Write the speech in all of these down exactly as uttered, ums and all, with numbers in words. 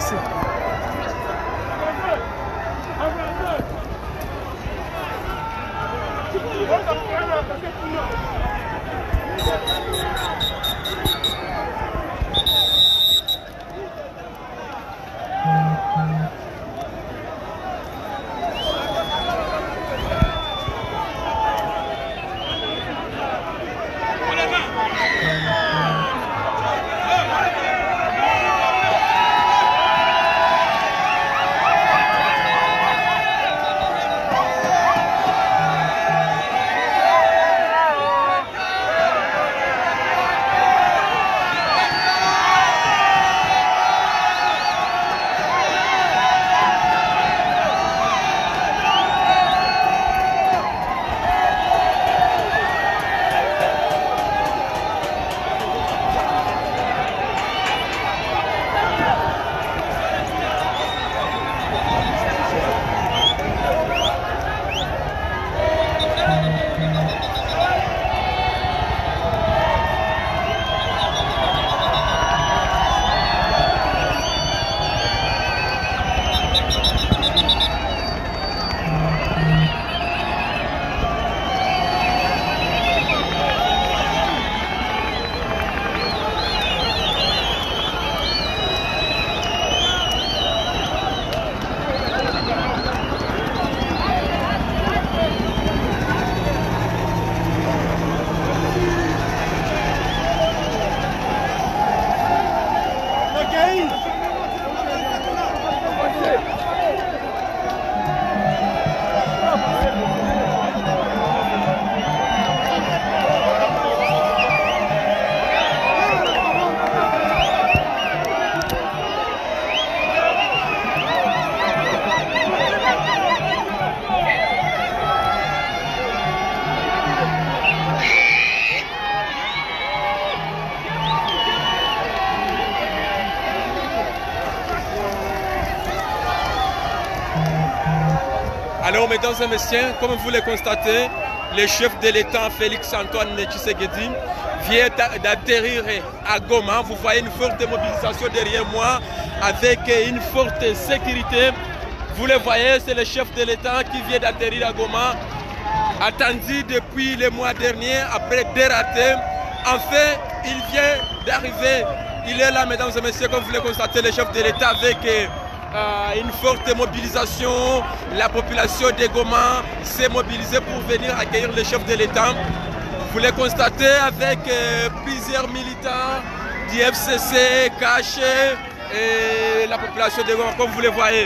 Merci. Alors, mesdames et messieurs, comme vous le constatez, le chef de l'État, Félix Antoine Tshisekedi, vient d'atterrir à Goma. Vous voyez une forte mobilisation derrière moi, avec une forte sécurité. Vous le voyez, c'est le chef de l'État qui vient d'atterrir à Goma, attendu depuis le mois dernier, après deux ratés. Enfin, il vient d'arriver. Il est là, mesdames et messieurs, comme vous le constatez, le chef de l'État avec euh, une forte mobilisation. La population de Goma s'est mobilisée pour venir accueillir le chef de l'État. Vous le constatez avec euh, plusieurs militants du F C C, cachés, et la population de Goma, comme vous le voyez.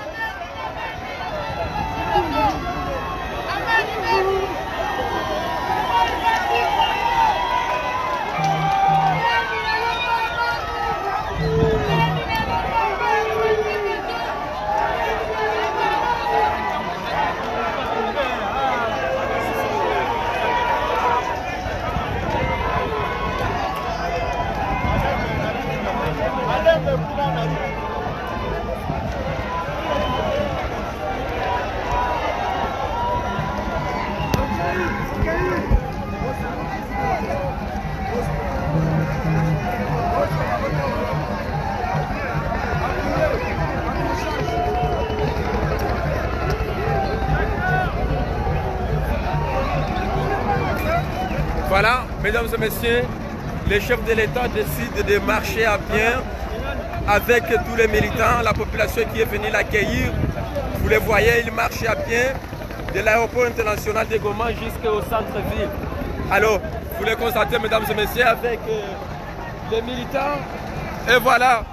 Voilà, mesdames et messieurs, le chef de l'État décide de marcher à pied avec tous les militants, la population qui est venue l'accueillir. Vous le voyez, il marche à pied de l'aéroport international de Goma jusqu'au centre-ville. Alors, vous le constatez, mesdames et messieurs, avec euh, les militants. Et voilà.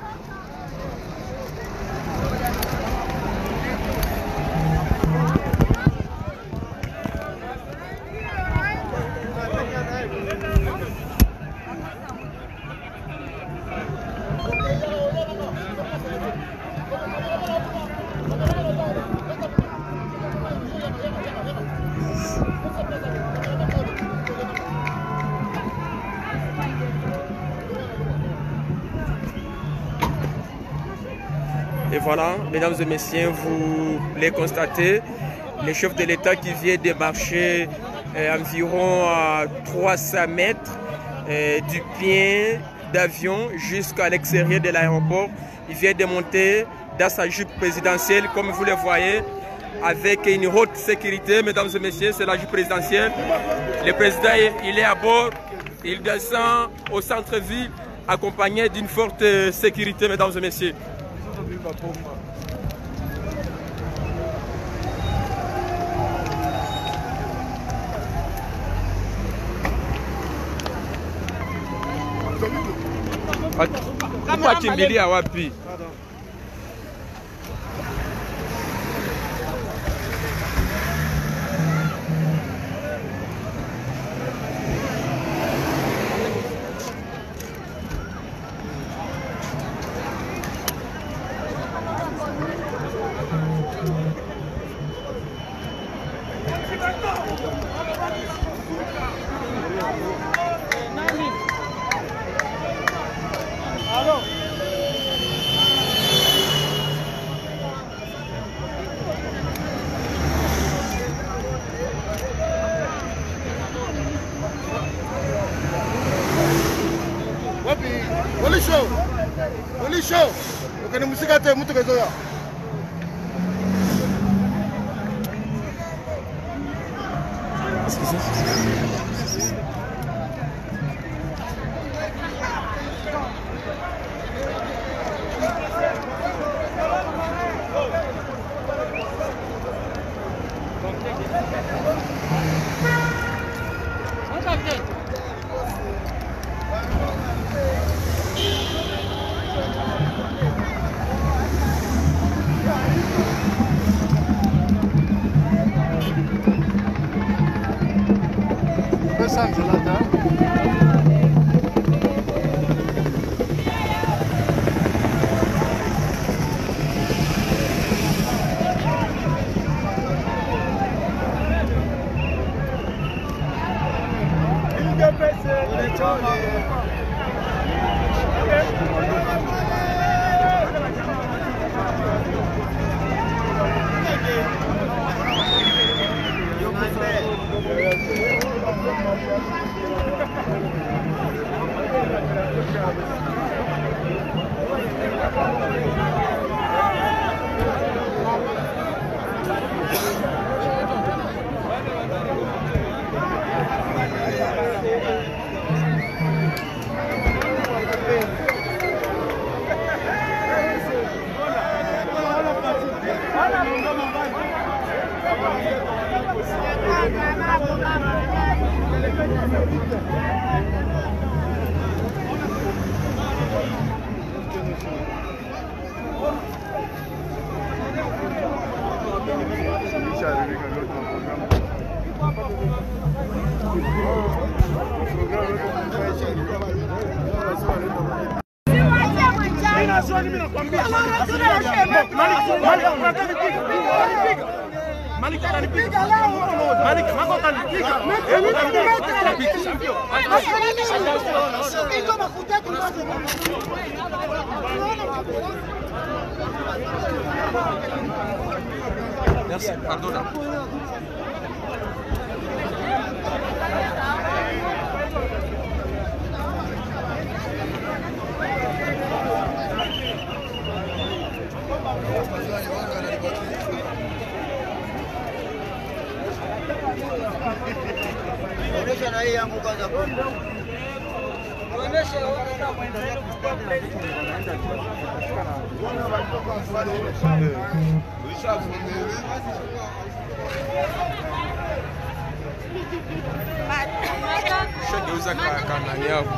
Et voilà, mesdames et messieurs, vous les constatez, le chef de l'État qui vient de marcher euh, environ à trois cents mètres euh, du pied d'avion jusqu'à l'extérieur de l'aéroport. Il vient de monter dans sa jupe présidentielle, comme vous le voyez, avec une haute sécurité, mesdames et messieurs, c'est la jupe présidentielle. Le président, il est à bord, il descend au centre-ville, accompagné d'une forte sécurité, mesdames et messieurs. Kwa kimbilia wapi? Merci, pardon. Onyesha na hii yangu kwanza. Onyesha Shageuza kanani yako.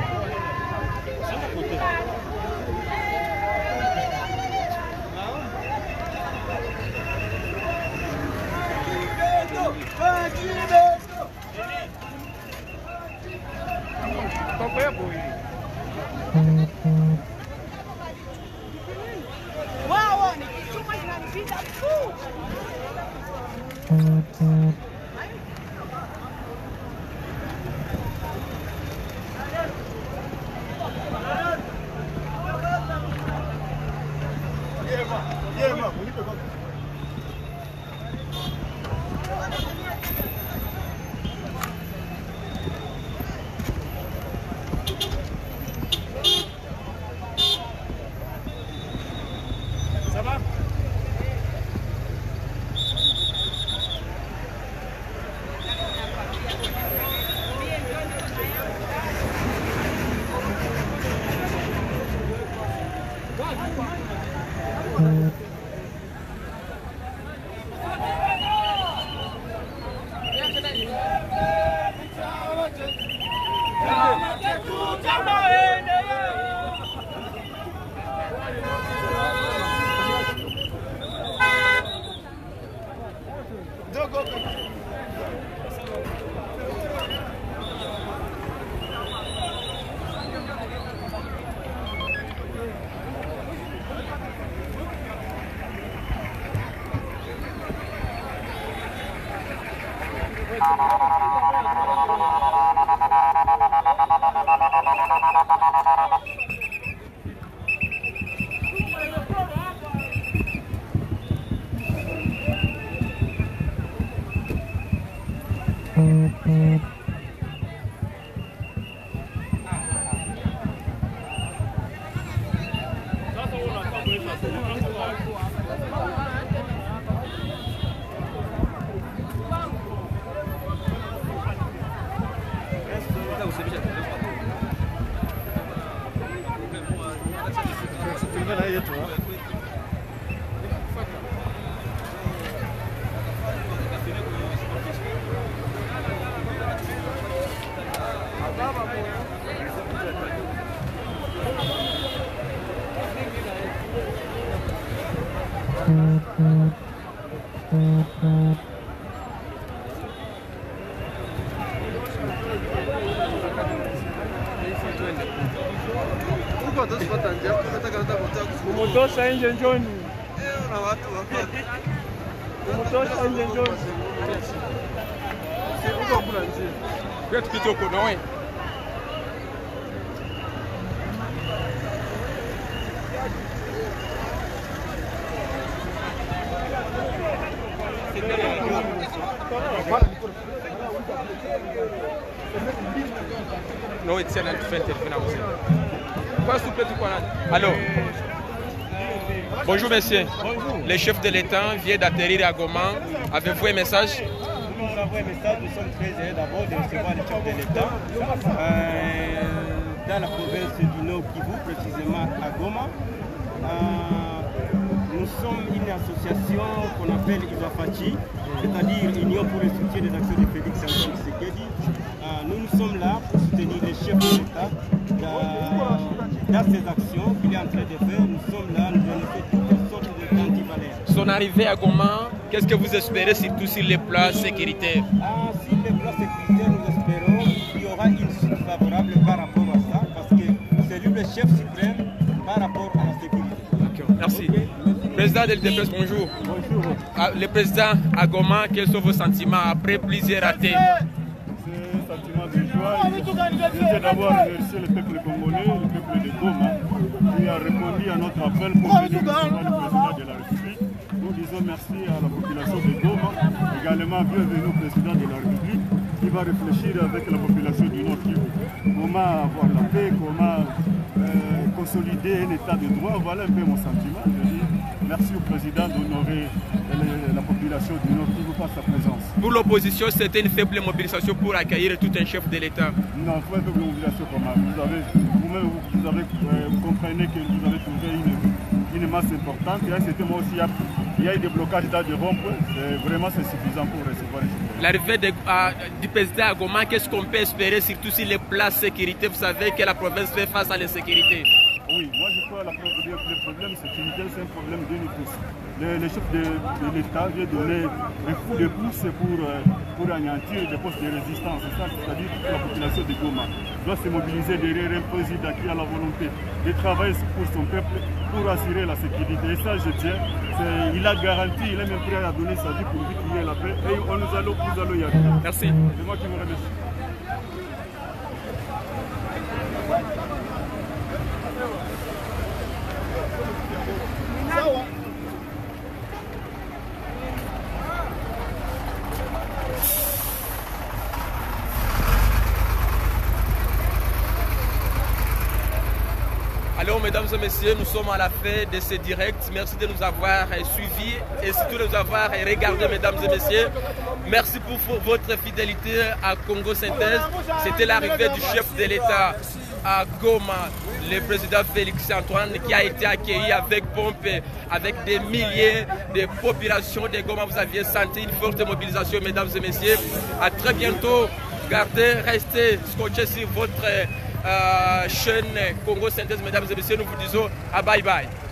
Wow, ni kichuma kinanipiga tu. Ça va? Umutosha nje njoni. Na watu wako. Umutosha nje njoni. Uko kuna njia. Kwetu kitoko noe. No, it's an advent Alors, bonjour monsieur. Bonjour. Le chef de l'État vient d'atterrir à Goma. Avez-vous un message? Nous avons un message. Nous sommes très heureux d'abord de recevoir le chef de l'État euh, dans la province du Nord Kivu, précisément à Goma. Euh, nous sommes une association qu'on appelle ISAFACHI, c'est-à-dire Union pour le soutien des actions de Félix Antoine Tshisekedi. Euh, nous, nous sommes là pour soutenir les chefs de l'État dans, dans ces actions qu'il est en train de faire. Nous sommes là, nous allons faire toutes sortes de d'antivaleurs. Son arrivée à Goma, qu'est-ce que vous espérez surtout sur les plans sécuritaires? Ah, sur les plans sécuritaires, nous espérons qu'il y aura une suite favorable par rapport à ça, parce que c'est lui le chef suprême par rapport à la sécurité. Okay, merci. Okay. Président de l'U D P S, bonjour. Bonjour. Ah, le président à Goma, quels sont vos sentiments après plusieurs ratés? C'est un sentiment de joie. Je tiens d'abord à remercier le peuple congolais, le peuple de Goma, qui a répondu à notre appel pour venir recevoir le président de la République. Nous disons merci à la population de Goma, également bienvenue au président de la République, qui va réfléchir avec la population du Nord Kivu. Comment avoir la paix, comment euh, consolider un état de droit. Voilà un peu mon sentiment. Je dis merci au président d'honorer la population du Nord Kivu par sa présence. Pour l'opposition, c'était une faible mobilisation pour accueillir tout un chef de l'État. Non, pas une faible mobilisation comment. Vous avez, vous-même, vous, avez, euh, vous comprenez que vous avez trouvé une, une masse importante. Et à ce moment aussi, il y a, il y a eu des blocages dans des ronds-points. Vraiment, c'est suffisant pour recevoir les gens. L'arrivée du président à Goma, qu'est-ce qu'on peut espérer, surtout sur les plans sécurité? Vous savez que la province fait face à l'insécurité. Oui, moi je crois que le problème sécuritaire, c'est un problème de nous tous. Le, le chef de, de l'État vient donner un coup de pouce pour, pour anéantir les postes de résistance. C'est ça, c'est-à-dire que la population de Goma doit se mobiliser derrière un président qui a la volonté de travailler pour son peuple, pour assurer la sécurité. Et ça, je tiens, il a garanti, il est même prêt à donner sa vie pour qu'il y ait la paix. Et on nous allons, nous allons y arriver. Merci. C'est moi qui vous remercie. Alors, mesdames et messieurs, nous sommes à la fin de ce direct. Merci de nous avoir suivis et surtout de nous avoir regardés, mesdames et messieurs. Merci pour votre fidélité à Congo Synthèse. C'était l'arrivée du chef de l'État à Goma, le président Félix Antoine, qui a été accueilli avec pompe, avec des milliers de populations de Goma. Vous aviez senti une forte mobilisation, mesdames et messieurs. À très bientôt. Gardez, restez scotchés sur votre euh, chaîne Congo Synthèse, mesdames et messieurs. Nous vous disons à bye bye.